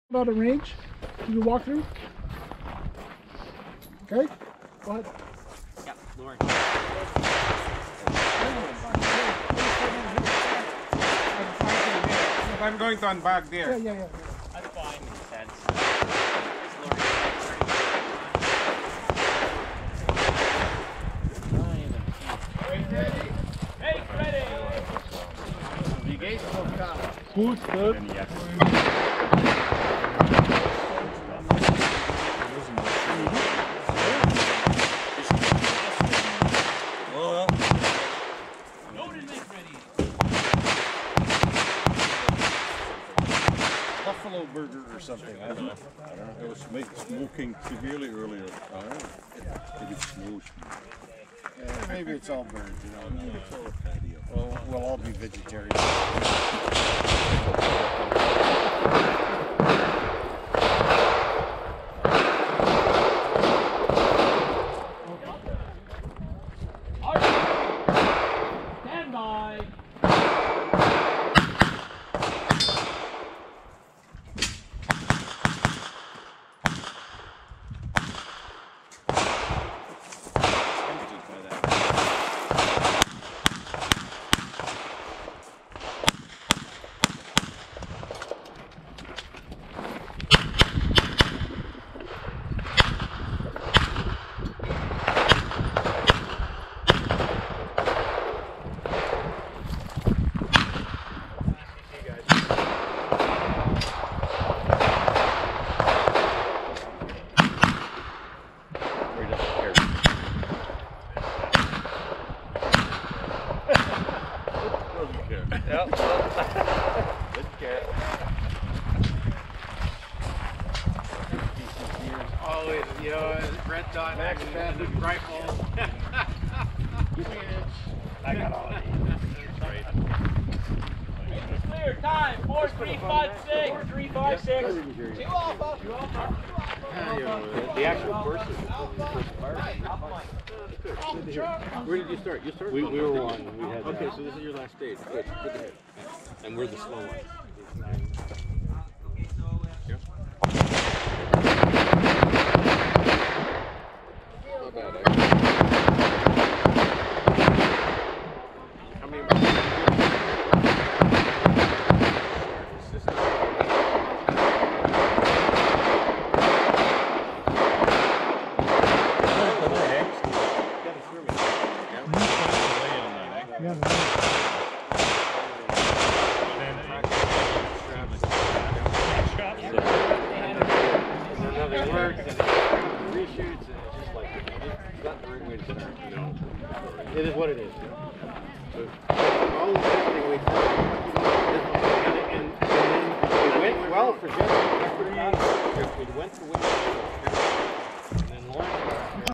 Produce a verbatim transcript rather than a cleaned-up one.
About a range, you can walk through. Okay, go ahead. Yep, Lauren. I'm going to unbag there. Yeah, yeah, yeah. That's fine, makes sense. Ready? Hey, ready! Die gates van elkaar. Goed, goed. Buffalo burger or something, I don't know. I don't know. It was make, smoking severely earlier. I don't know. Maybe it snows. Yeah, maybe it's all birds, you know. Maybe it's all patio. Well, we'll all be vegetarians. Stand by. Yep. Good care. Always, you know, red dot, Max and rifle. I got all of these. Right. It's clear. Time. Four, three, five, six. Four, three, five, six. Two alpha. Two alpha. The actual person. First fire. Where did you start? You started. We, we were on. We had. Okay, so this is your last stage. Good. Good to hear. And we're the slow ones. Yeah. Not bad. Eh? How many? Yeah, Nothing works, and it reshoots, and it's just like, it's not the right way to start, you know. It is what it is, you know. So, all the testing we did, and, and, and then it went well for Jeff. We went for winter, and then Lauren